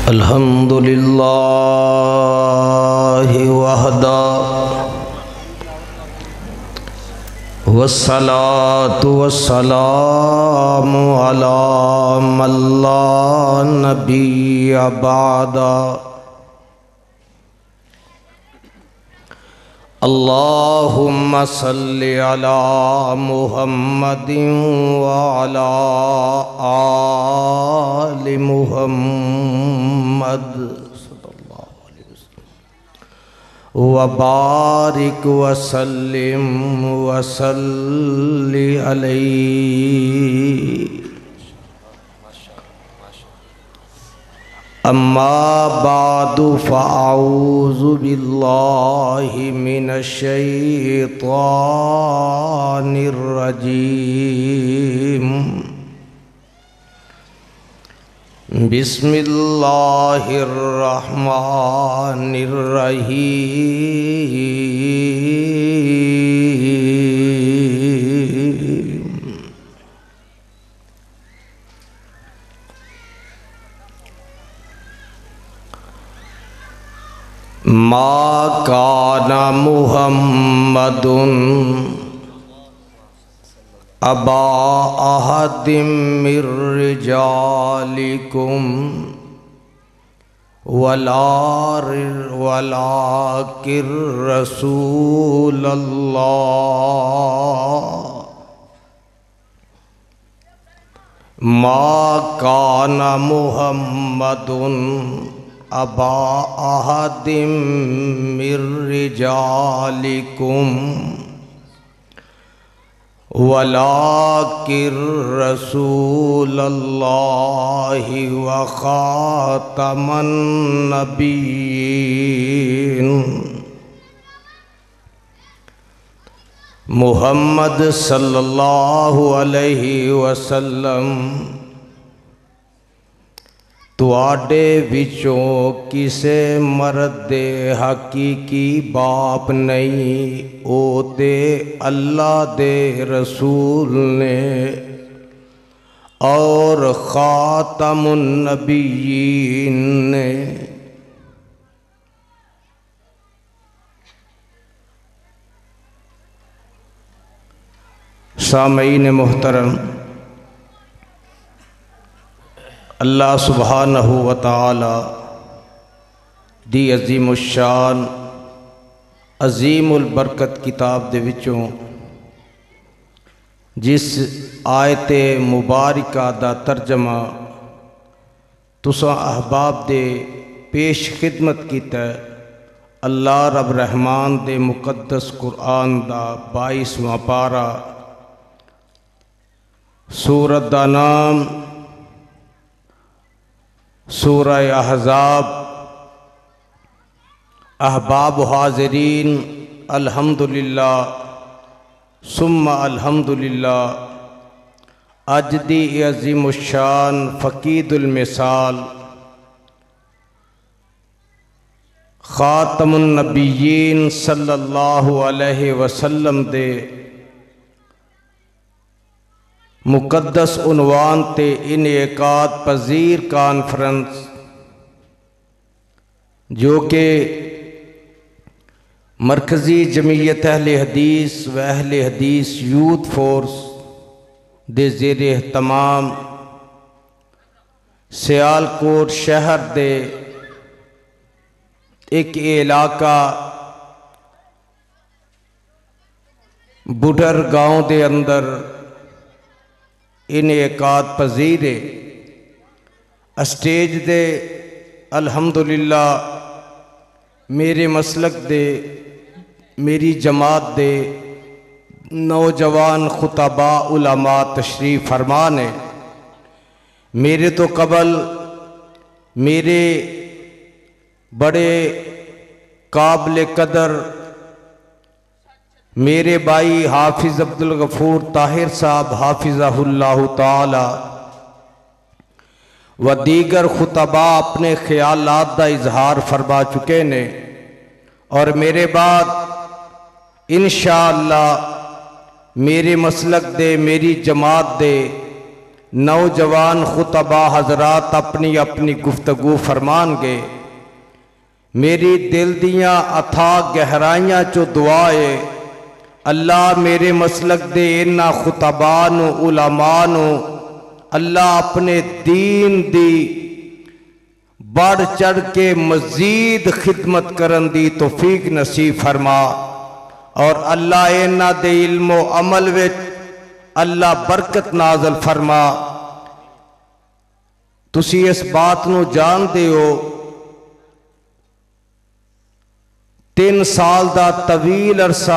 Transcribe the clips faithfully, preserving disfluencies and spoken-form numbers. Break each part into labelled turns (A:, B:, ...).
A: अल्हम्दुलिल्लाहि वहदा वस्सलातु वस्सलामु अला मन ला नबिय्य बअदा। अल्लाहुम्मा सल्लि अला मुहम्मदिन व अला आलि मुहम्मद सल्लल्लाहु अलैहि वसल्लम व बारिक व सल्लिम व सल्लि अलैहि। अम्मा बादु फ़अऊज़ु बिल्लाहि मिनश शैतानिर रजीम। बिस्मिल्लाहिर रहमानिर रहीम। मा काना मुहम्मदुन अबा अहदिम मिर रिजालिकुम वलार वलाकिर रसूलल्लाह। मा काना मुहम्मदुन अबा अहदिम मिर रिजालिकुम वलाकिर रसूलल्लाहि व खातमन नबिय्यीन। मुहम्मद सल्लल्लाहु अलैहि वसल्लम तुआडे विचों किसे मर्द दे हकीकी बाप नहीं, ओ ते अल्लाह दे रसूल ने और खातमुन नबिय्यीन ने। सामईन मोहतरम, अल्लाह सुब्हानहु व तआला दी अज़ीमुश्शान अज़ीमुल बरकत किताब दे विचों जिस आयते मुबारका दा तर्जमा तुसां अहबाब दे पेश खिदमत कीता, अल्लाह रब रहमान दे मुकद्दस कुरान दा बाईसवां पारा, सूरत दा नाम सूरह अहज़ाब। अहबाब हाज़रीन, अल्हम्दुलिल्लाह सुम्मा अल्हम्दुलिल्लाह। अज दी अज़ीमुश्शान फ़क़ीदुल मिसाल ख़ातमुन नबिय्यीन सल्लल्लाहु अलैहि वसल्लम दे मुकद्दस उन्वान ते इनेकात पजीर कॉन्फ्रेंस जो कि मरकज़ी जमीयत अहले हदीस व अहले हदीस यूथ फोर्स दे ज़ेरे तमाम सियालकोट शहर दे एक इलाका बुढ़र गाँव दे अंदर इनेकात पजीर स्टेज दे अल्हम्दुलिल्लाह मेरे मसलक दे मेरी जमात दे नौजवान खुतबा उलमा तशरीफ़ फरमा ने। मेरे तो कबल मेरे बड़े काबिल कदर मेरे भाई हाफिज़ अब्दुल गफूर ताहिर साहब हाफिज़हुल्लाहु ताला व दीगर खुतबा अपने ख्यालात दा इजहार फरमा चुके ने और मेरे बाद इंशाअल्लाह मेरे मसलक दे मेरी जमात दे नौजवान खुतबा हजरात अपनी अपनी गुफ्तगू फरमानगे। मेरी दिल दियां अथा गहराइयां चो दुआ है, अल्लाह मेरे मसलक दे इन्हां खुतबा नू उलमा नू अल्लाह अपने दीन दी बढ़ चढ़ के मजीद खिदमत करन दी तौफीक नसीब फरमा और अल्लाह इन्हां दे इल्मो अमल विच अल्लाह बरकत नाज़िल फरमा। तुसी इस बात नू जानते हो, तीन साल दा तवील अरसा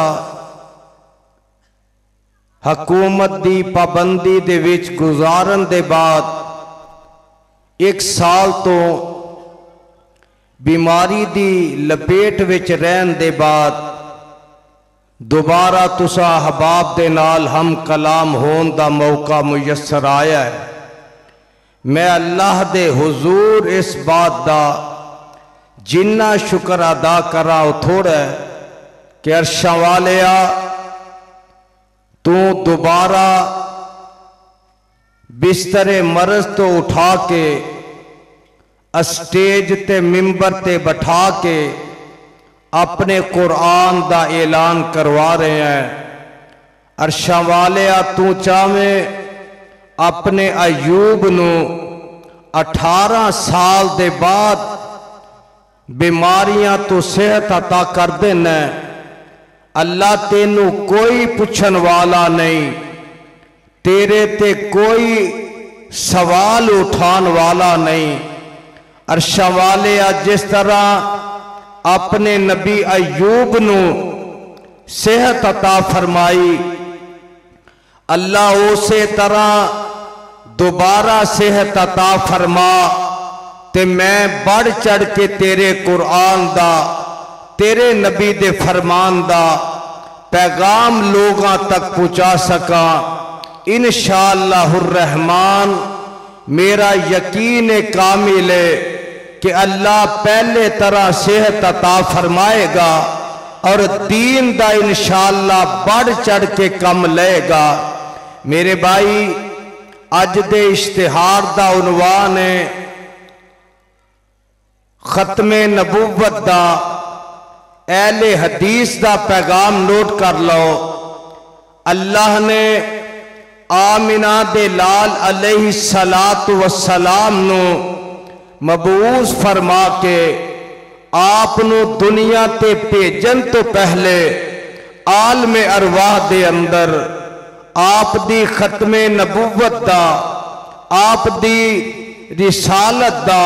A: हकूमत दी पाबंदी दे विच गुजारन दे बाद एक साल तो बीमारी दी लपेट विच रहन दे बाद दोबारा तुसा अहबाब दे नाल हम कलाम होने का मौका मुयसर आया है। मैं अल्लाह दे हुजूर इस बात का जिन्ना शुक्र अदा करा वो थोड़ा है कि अर्शा वालिया तू दोबारा बिस्तरे मरज तो उठा के स्टेज ते मिंबर ते बैठा के अपने कुरान दा ऐलान करवा रहे हैं। अर्शा वालिया तू चाहे अपने अयूब नू अठारह साल दे बाद बीमारियां तो सेहत अता कर देना। अल्लाह तेनू कोई पुछन वाला नहीं, तेरे ते कोई सवाल उठान वाला नहीं। अर्शा वालिया जिस तरह अपने नबी अयूब नू सेहत अता फरमाई, अल्लाह उसे तरह दोबारा सेहत अता फरमा ते मैं बढ़ चढ़ के तेरे कुरान दा तेरे नबी दे फरमान दा पैगाम लोगां तक पहुंचा सका। इंशाअल्लाहुर रहमान मेरा यकीन कामिल है कि अल्लाह पहले तरह सेहत अता फरमाएगा और दीन दा इंशाअल्लाह बढ़ चढ़ के कम लेगा। मेरे भाई, अज दे इश्तिहार दा उन्वान है खत्मे नबूवत दा अहले हदीस दा पैगाम नोट कर लो। अल्लाह ने आमिना दे लाल अलैहि सलातु वस्सलाम नू मबूस फरमा के आप नू दुनिया ते भेजन तो पहले आलमे अरवाह दे अंदर आप दी खत्मे नबूवत दा, आप दी रिसालत दा,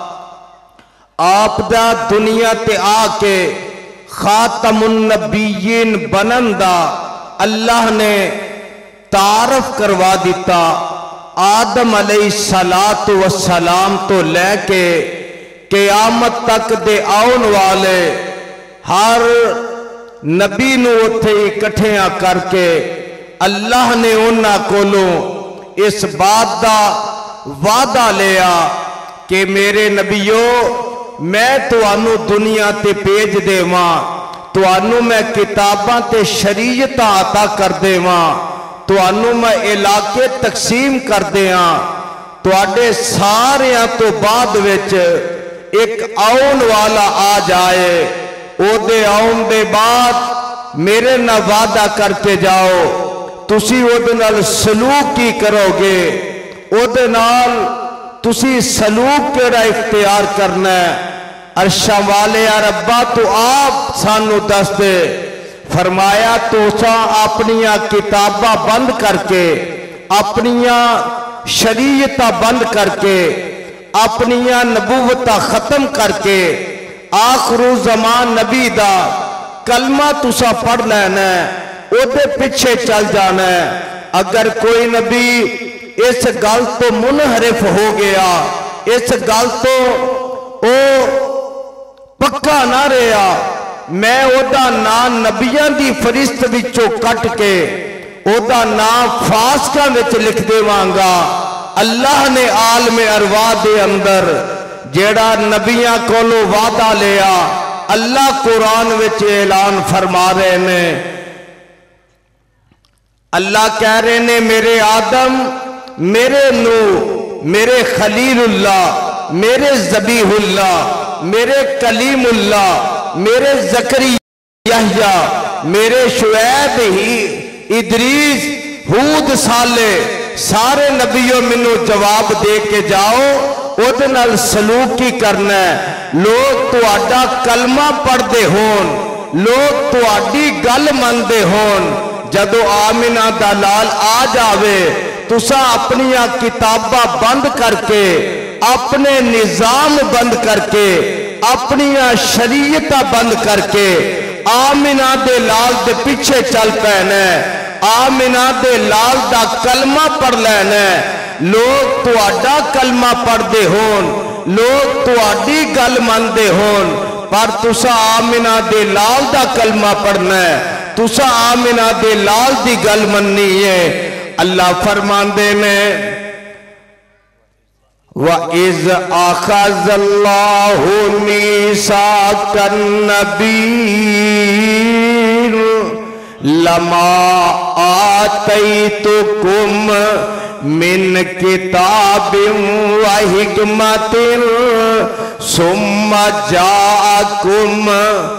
A: आप दा दुनिया ते आके खातमुन नबीयीन बनन दा अल्लाह ने तारफ करवा दिता। आदम अलैहि सलातु वस्सलाम तो लैके क़यामत तक दे आउन वाले हर नबी नू उत्थे इकट्ठियां करके अल्लाह ने उन्हां कोलों इस बात का वादा लिया कि मेरे नबीओ मैं तुहानू दुनिया ते भेज देवां, तुहानू मैं किताबां ते शरीयतां अता कर देवां, तुहानू मैं इलाके तकसीम कर दियां। तुहाडे सारियां तो बाद विच एक आउन वाला आ जाए, ओदे आउन दे बाद मेरे नाल वादा करके जाओ, तुसी ओदे नाल सलूक की करोगे, ओदे नाल तुसी सलूक केड़ा इख्तियार करना है। अर्शा वाले रब्बा तू आप सानू दस दे। फरमाया तुसा अपनिया किताबा बंद करके, अपनिया शरीयता बंद करके, अपनिया नबूवता खत्म करके आखिरू जमान नबी दा कलमा तुसा पढ़ लेना, ओदे पीछे चल जाना। अगर कोई नबी इस गल तो मुनहरिफ हो गया, इस गल तो ओ पक्का ना रहा, मैं ओदा नाम नबियां दी फरिश्त विचों कट के ओदा नाम फासकां विच लिख देवांगा। अल्लाह ने आलमे अरवाह दे अंदर जेड़ा नबियां कोलों वादा लिया, अल्लाह कुरान विच ऐलान फरमा रहे ने। अल्लाह कह रहे ने मेरे आदम मेरे नूह, मेरे खलीलुल्लाह, मेरे ज़बीहुल्लाह, मेरे कलीमुल्लाह, मेरे ज़करिया, मेरे शुएब ही, इदरीस, हूद, साले सारे नबियों मैनू जवाब दे के जाओ उहदे नाल सलूक की करना है। लोग तुहाडा कलमा पढ़ते होन, लोग तुहाडी गल मनते होन, जदों आमिना दा लाल आ जावे तुसा अपनियां किताबां बंद करके, अपने निजाम बंद करके, अपनियां शरीयतां बंद करके आमिना दे लाल दे पीछे चल पैना, आमिना दे लाल दा कलमा पढ़ लेना। लोग तुहाडा कलमा पढ़ते होन, लोग तुहाडी गल मनते होन, पर तुसा आमिना दे लाल दा कलमा पढ़ना है, तुसा आमिना दे लाल दी गल मननी है। अल्लाह फरमांदे ने व इज़ अख़ज़ल्लाहु मीसाक़न नबीय्यीन लमा आतैतुकुम मिन किताबिन व हिकमतिन सुम्मा जाअकुम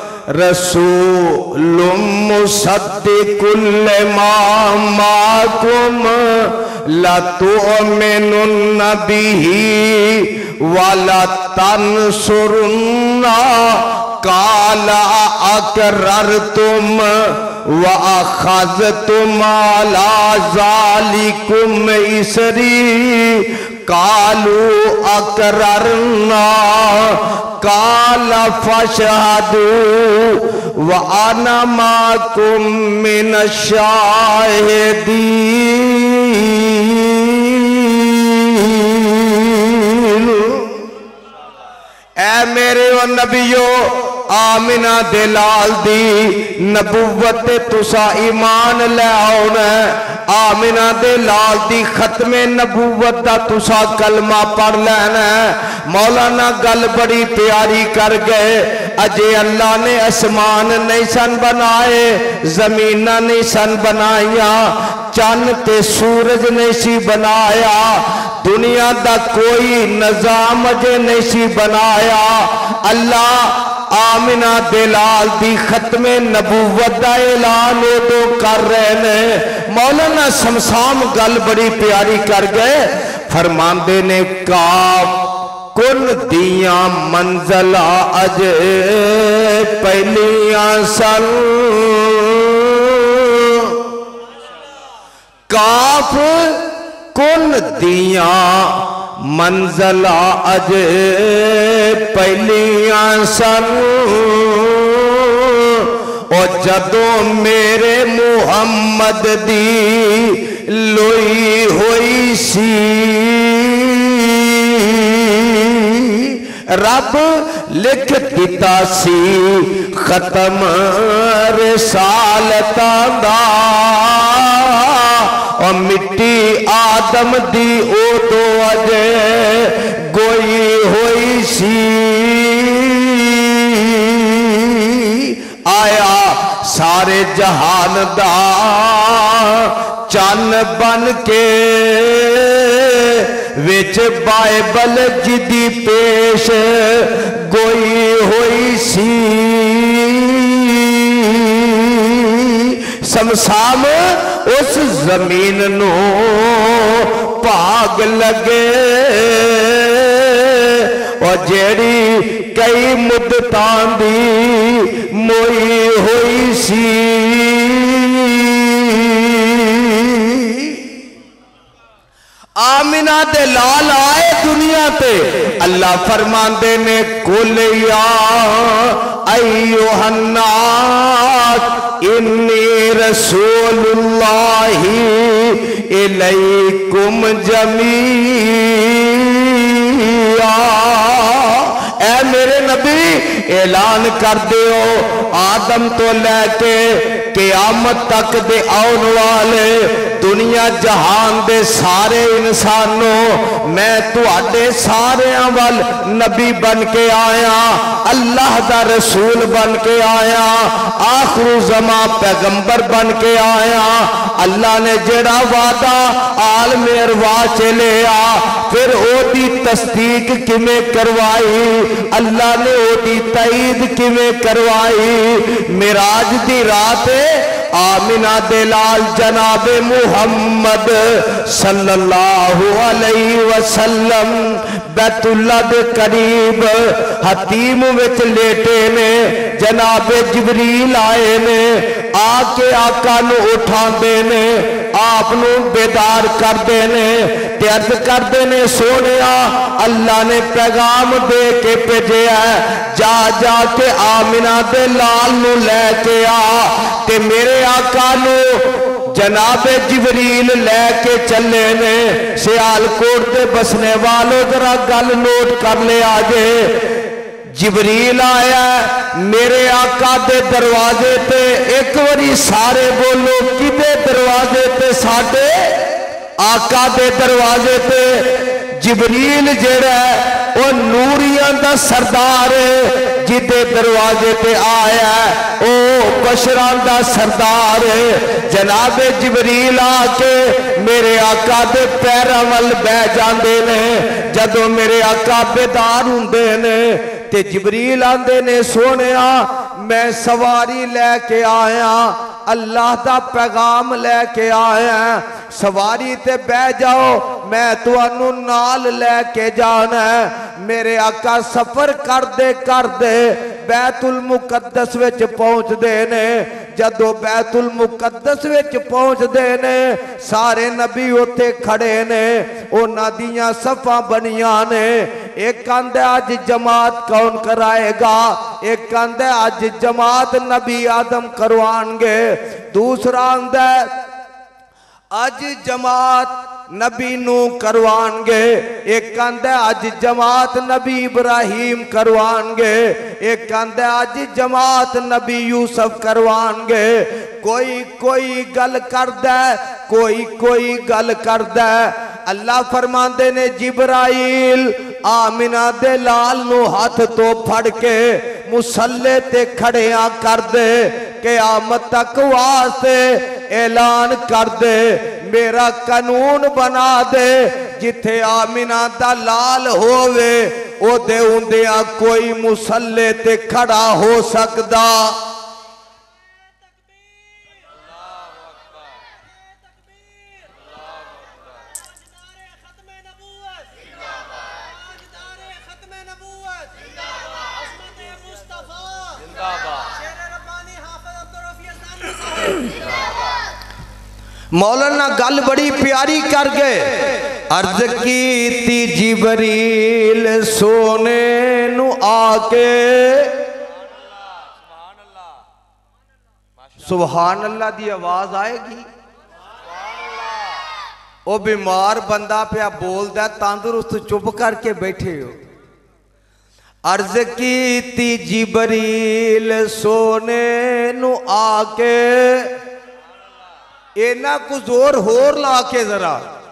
A: रसूलुम मुसद्दिकुल लिमा माअकुम लतुअमिनुन्न बिही वला तंसुरुन्ना काला अक़ररतुम व अख़ज़तुम अला ज़ालिकुम इसरी कालू अक़ररना काला फ़शहदू व अना माकुम मिनश शाहिदीन। ऐ मेरे व नबियो आमिना दे लाल दी नबुव्वत तुसा ईमान ले आना, आमिना दे लाल दी खत्मे नबुव्वत दा तुसा कलमा पढ़ लेना। मौलाना गल बड़ी प्यारी कर गए, अजे अल्लाह ने आसमान नहीं सन बनाए, जमीन नहीं सन बनाइया, चंद ते सूरज नहीं सी बनाया, दुनिया दा कोई निजाम अजे नहीं सी बनाया। अल्लाह आमिना दे लाल दी खत्मे नबूवत दा ऐलान उदों कर रहे ने। मौलाना समसाम गल बड़ी प्यारी कर गए, फरमांदे ने काफ कुल दिया मंजला अजे पहलियां सन, काफ कुल दिया मंजला अजे पहलियां सन, और जदों मेरे मुहम्मद दी लोई होई सी, रब लिख दिता सी खत्म रिसालतां दा, और मिट्टी आदम दी उदो अजे गोई होई सी। आया सारे जहान दा चन बन के, विच बाइबल जिदी पेश गोई होई सी। समसाम उस जमीन नो भाग लगे, और जेड़ी कई मुद्दतां दी मोई होई सी। आमिना दे लाल आए दुनिया ते, अल्लाह फरमांदे ने कुल या अय्युहन्नास इन्नी रसूलुल्लाहि इलैकुम जमीआ। ऐ मेरे नबी ऐलान कर दियो, आदम तो लैके क़यामत तक दे आउन वाले दुनिया जहान दे सारे इंसानों, मैं तुहाडे सारियां वल नबी बन के आया, अल्लाह दा रसूल बन के आया, आखिरी ज़मा पैगंबर बन के आया। अल्लाह ने जेड़ा वादा आलमे अरवाह च लिया फिर ओदी तस्दीक किवें करवाई, अल्लाह ने ओदी तईद किवें करवाई। मिराज दी रात आमिना दे लाल जनाबे मुहम्मद सल्लल्लाहु अलैहि वसल्लम बैतुल्ला दे करीब हतीम विच लेटे ने। जनाबे जिबरील आए ने, आके आका नू उठाते ने, आप नू बेदार करते ने ते अर्ज करते ने सोनिया अल्लाह ने पैगाम दे के भेजा जा जा के आमिना दे लाल नू लैके आ ते मेरे आका नू जनाबे जिबरील लैके चले ने। सियालकोट के बसने वालों जरा गल नोट कर ले आजे। जिबरील आया मेरे आका दे दरवाजे ते, एक बारी सारे बोलो किदे दरवाजे ते? साडे आका दे दरवाजे ते। जिबरील जेड़ा वो नूरियां दा सरदार है, जिदे दरवाजे पे आया ओ बशरां दा सरदार है। जनाबे जिबरील आके मेरे आका दे पैरां वल बह जांदे ने। जदों मेरे आका बेदार हुंदे ने ते जिबरील आंदे ने सोनिया मैं सवारी लैके आया, अल्लाह दा पैगाम लैके आया, सवारी ते बह जाओ मैं तुहानू नाल लैके जाना है। मेरे आका सफर करदे करदे बैतुल मुकद्दस विच पहुंचदे ने। जदों बैतुल मुकद्दस विच पहुंचदे ने सारे नबी उत्थे खड़े ने, उन्हां दियां सफां बनियां ने। एक आंदा अज जमात कौन कराएगा, एक आंदा अज जमात नबी आदम करवाएंगे, दूसरा आंदा अज जमात नबी नू करवाएंगे, एक आंदा अज जमात नबी इब्राहिम करवाएंगे, एक आंदा अज जमात नबी यूसुफ करवाएंगे। कोई कोई गल करदा, कोई कोई गल करदा। अल्लाह फरमांदे ने जिब्राइल आमिना दे लाल नू हाथ तो फड़ के मुसल्ले ते खड़िया कर दे, क़यामत तक वास्ते ऐलान कर दे, मेरा कानून बना दे, जिथे आमिना दा लाल होवे ओदे उंदिया कोई मुसल्ले ते खड़ा हो सकदा। मौलाना गल बड़ी प्यारी कर गए। अर्ज की ती जिबरील सोने नू आके, सुभान अल्लाह दी आवाज आएगी। वो बीमार बंदा पिया बोलदा तंदुरुस्त चुप करके बैठे हो। अर्ज की ती जिबरील सोने नू आके, इना कुछ जोर होर ला के जरा।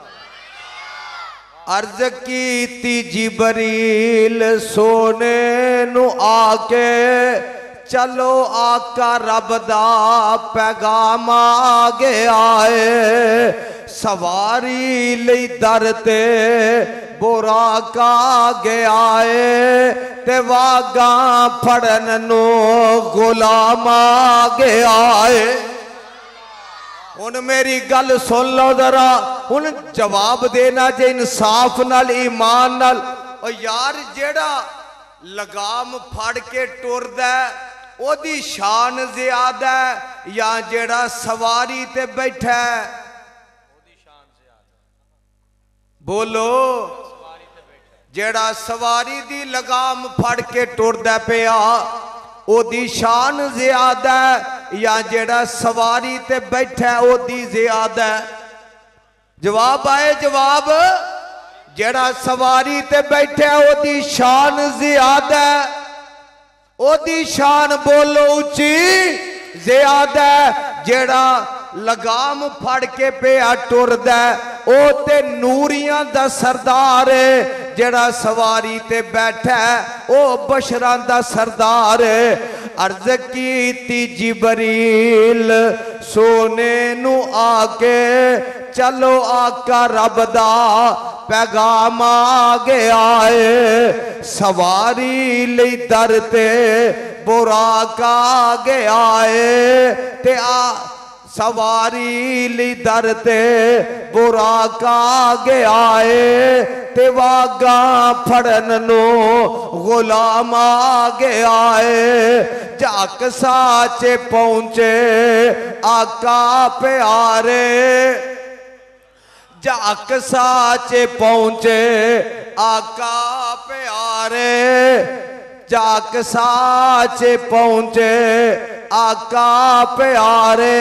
A: अर्ज की ती जिबरील सोने नू आके, चलो आका रब दा पैगाम आ गया है, सवारी लई दर ते बोरा का गया है, ते वागा फड़न नू गुलाम आ गया है। हुन मेरी गल सुन लो जरा, हुन जवाब देना जे इंसाफ नाल ईमान नाल। ओ यार जेड़ा लगाम फड़ के टुरदा ओदी शान ज्यादा या जेड़ा सवारी ते बैठा ओदी शान ज्यादा? बोलो। जेड़ा सवारी दी लगाम फड़ के टुरदा पिया ओदी शान ज्यादा या जेड़ा सवारी ते बैठा ओदी ज्यादा? जवाब आए जवाब। जेड़ा सवारी ते बैठा ओदी शान ज्यादा, ओदी शान बोलो उच्ची ज्यादा। जेड़ा लगाम फड़ के पिया टुरदा ओ ते नूरियां दा सरदार है, जेड़ा सवारी ते बैठा ओ बशरां दा सरदार है। अर्ज की जिबरील सोने नू आके चलो आका रब दा पैगाम आ गया है। सवारी लई दर ते बुराक आ गया है ते आ सवारी ली दर ते बुराक आ गया है ते वागा फड़न नो गुलाम आ गया है। जाक साचे पहुंचे आका प्यारे, जाक साचे पहुंचे आका प्यारे, जाक साचे पहुंचे आका प्यारे,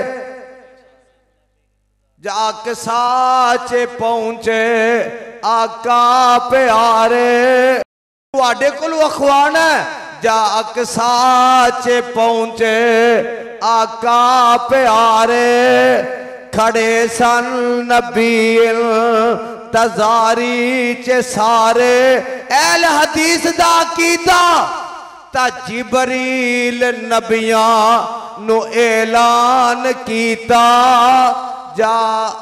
A: जाक साचे पहुंचे आका प्यारे। तुहाडे कोल अखवान है जाक साचे पहुंचे आका प्यारे। खड़े सन नबी तजारी च सारे एल हदीस दा कीता ता जिबरील नबिया नु ऐलान कीता जा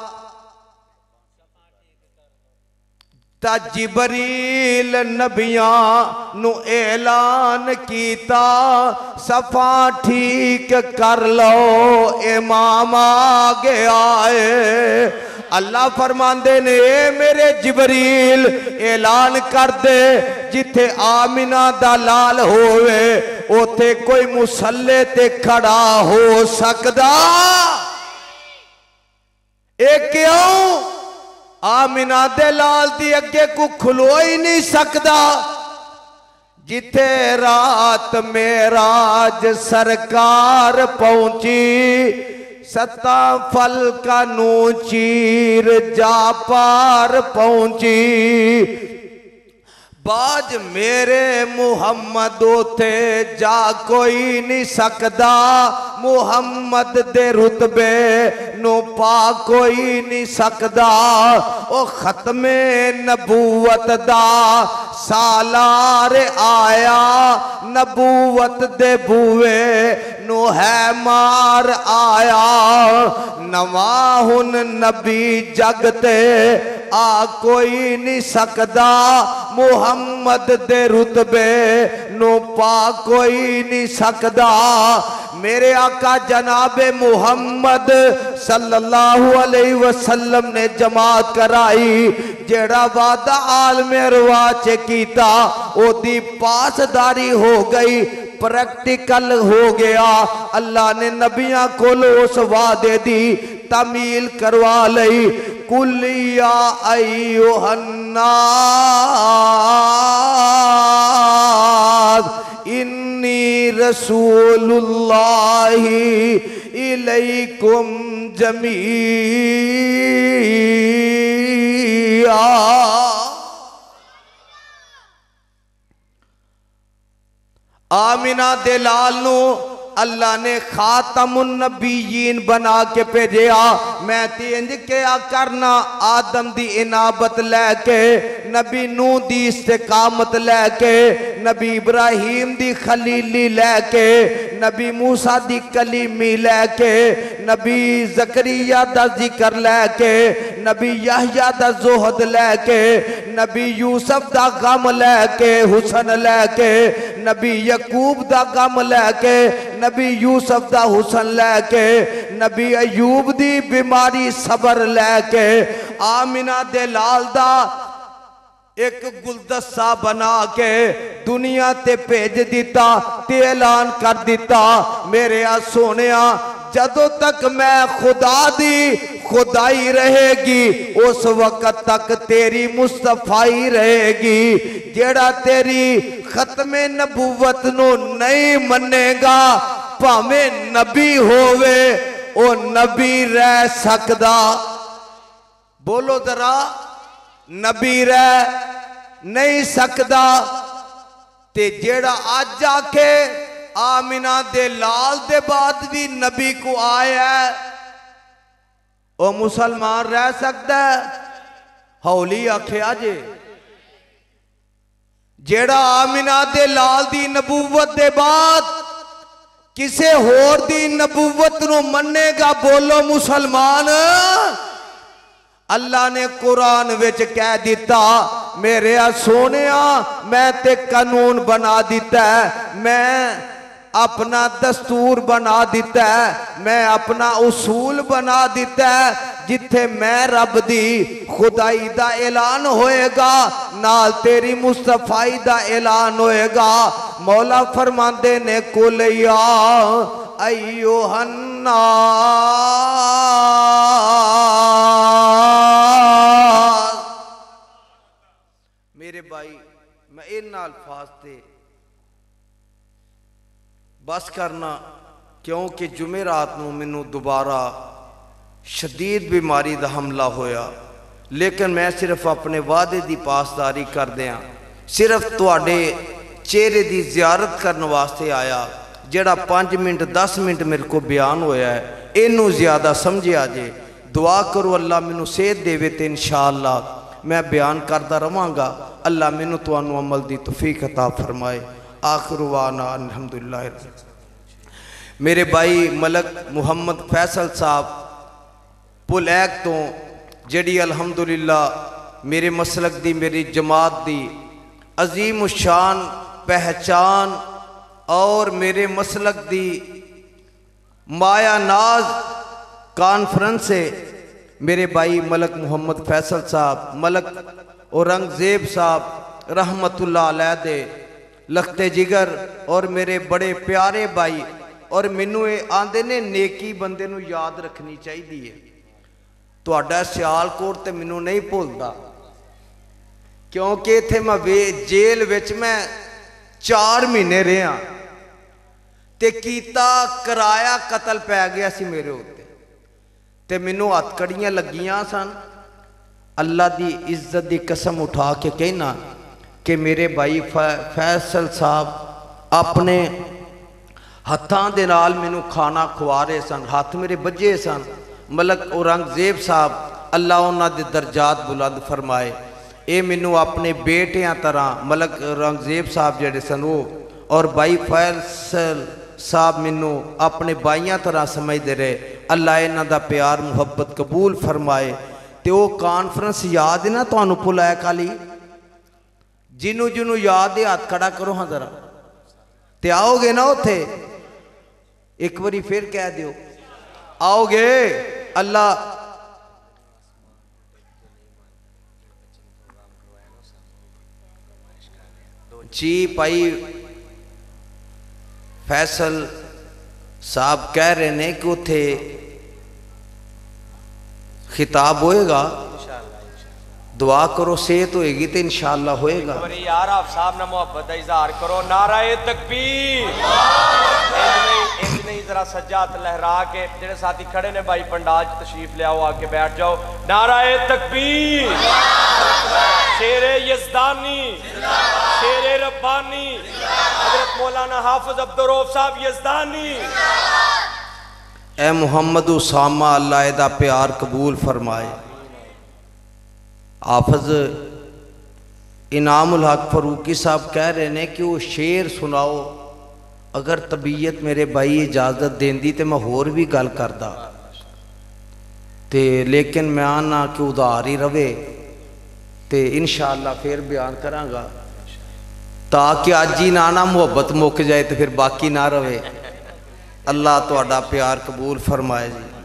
A: ता जिबरील नबिया नु ऐलान कीता सफा ठीक कर लो इमाम आ गया है। अल्लाह फरमांदे ने मेरे जिबरील ऐलान कर दे जिथे आमिना दा लाल होवे उथे कोई मुसल्ले ते खड़ा हो सकदा? ए क्यों? आमिना दे लाल दी अगे को खलो ही नहीं सकदा। जिथे रात मेराज सरकार पहुंची सत्ता फल का नू चीर जा पार पहुंची। बाज मेरे मुहम्मद उथे जा कोई नहीं सकदा। मुहम्मद दे रुतबे नो पा कोई नहीं सकदा। ओ खत्मे नबूवत दा सालार आया नबूवत दे बूए नो है मार आया। नवा हुन नबी जगते आ कोई नहीं सकदा। मुहम्मद दे रुतबे नो पा कोई नहीं सकदा। मेरे आका जनाबे मुहम्मद सल्लल्लाहु अलैहि वसल्लम ने जमात कराई जेड़ा वादा आलमे अरवा च कीता ओदी पासदारी हो गई, प्रैक्टिकल हो गया। अल्लाह ने नबियां को उस वादे दी तमील करवा लई। कुलिया अय्युहन्नास इन्नी रसूलुल्लाहि इलैकुम जमीआ। आमिना दे लाल नू अल्लाह ने खातमुन नबीयीन बना के भेजा। मैं इंज क्या करना आदम दी इनाबत लैके, नबी नूह दी इस्तिकामत लैके, नबी इब्राहिम दी खलीली लैके, नबी मूसा दी कलीमी लैके, नबी जकरिया दा जिक्र लैके, नबी यहया दा जोहद लैके, नबी यूसुफ दा गम लैके हुसन लैके, नबी यकूब दा गम लैके, नबी यूसुफ दा हुसन लैके, नबी अयूब दी बीमारी सबर लैके, आमिना दे लाल दा एक गुलदस्ता बना के दुनिया ते भेज दिता ते ऐलान कर दिता मेरे आ सोनिया जदों तक मैं खुदा दी खुदाई रहेगी उस वक्त तक तेरी मुस्तफाई रहेगी। जेड़ा तेरी खत्मे नबूवत नो नहीं मनेगा भावे नबी होवे ओ नबी रह सकदा। बोलो जरा, नबी रह नहीं सकदा। ते जेड़ा आज आके आमिना दे लाल दे बाद भी नबी को आया ओ मुसलमान रह सकता है? हौली आख्या जे जेड़ा आमिना दे लाल दी नबूवत दे बाद किसे होर दी नबूवत नू मन्नेगा बोलो मुसलमान। अल्लाह ने कुरान विच कह दिता मेरे सोनिया मैं ते कानून बना दिता है, मैं अपना दस्तूर बना दिता है, मैं अपना उसूल बना दिता है। जिथे मैं रब दी खुदाई दा ऐलान होएगा नाल तेरी मुस्तफाई दा ऐलान होएगा। मौला फरमांदे ने कुल या अय्युहन्नास, मेरे भाई मैं इन्हां अल्फाज ते बस करना क्योंकि जुमेरात नूं मैनू दोबारा शदीद बीमारी का हमला होया, लेकिन मैं सिर्फ अपने वादे की पासदारी कर दिया, सिर्फ तुहाडे चेहरे की जियारत करने वास्ते आया। जिहड़ा पाँच मिनट दस मिनट मेरे को बयान होया है इनू ज़्यादा समझिया जे। दुआ करो अल्लाह मैनू सेहत देवे तो इंशाअल्लाह मैं बयान करता रहांगा। अल्लाह मैनू तुहानू अमल की तौफीक अता फरमाए। आखिर वाना अल्हम्दुलिल्लाह। मेरे भाई मलक मुहम्मद फैसल साहब पुलैक तो जड़ी अल्हम्दुलिल्लाह मेरे मसलक दी मेरी जमात दी अजीम शान पहचान और मेरे मसलक दी माया नाज कॉन्फ्रेंस है। मेरे भाई मलक मुहम्मद फैसल साहब, मलक औरंगजेब साहब रहमतुल्लाह अलैह दे लखते जिगर और मेरे बड़े प्यारे भाई। और मैनू ये आंदे ने नेकी बंदे नू याद रखनी चाहिए है। तुहाडा सियालकोट तो मैनू नहीं भुलदा क्योंकि इत्थे मैं वे जेल विच मैं चार महीने रहा ते कीता कराया कतल पै गया सी मेरे उत्ते ते मैनू हथकड़ियां लगियां सन। अल्लाह दी इज्जत दी कसम उठा के कहना कि मेरे भाई फैसल साहब अपने हत्थां दे नाल मैनू खाना खुआ रहे सन, हथ मेरे बजे सन। मलक औरंगजेब साहब अल्लाह उन्हां दे दर्जात बुलंद फरमाए। ये मैनू अपने बेटियां तरह मलक औरंगजेब साहब जेडे सन वो और भाई फैसल साहब मैनू अपने भाइयां तरह समझते रहे। अल्लाह इन्हां दा प्यार मुहब्बत कबूल फरमाए। तो वो कॉन्फ्रेंस याद है ना तुहानू पुलैक वाली, जिन्हों जिन्हों याद है हाथ खड़ा करो हाँ जरा। ते आओगे ना उत्थे, एक बारी फिर कह दियो आओगे। अल्लाह जी भाई फैसल साहब कह रहे ने कि उत्थे खिताब होएगा, दुआ करो सेहत होएगी तो इंशाअल्लाह होएगा।
B: यार आप साहब ना मोहब्बत का इजहार करो। नाराए तकबीर। इंज नहीं जरा सज्जात लहरा के जेडे साथी खड़े ने भाई पंडाल तशरीफ ले आओ, आके बैठ जाओ। नाराए तकबीर। शेरे यज़दानी, शेरे रब्बानी, हजरत मौलाना हाफिज अब्दुल रऊफ साहब यज़दानी।
A: ए मुहम्मद उसामा अल्लाह दा प्यार कबूल फरमाए। हाफिज इनामुल हक फरूकी साहब कह रहे ने कि वो शेर सुनाओ। अगर तबीयत मेरे भाई इजाजत देंदी तो मैं होर भी गल करदा ते, लेकिन मैं आना कि उधार ही रवे तो इंशाअल्लाह फिर बयान करांगा ताकि अज ही ना ना मुहब्बत मुक जाए तो फिर बाकी ना रवे। अल्लाह तुहाडा प्यार कबूल फरमाए जी।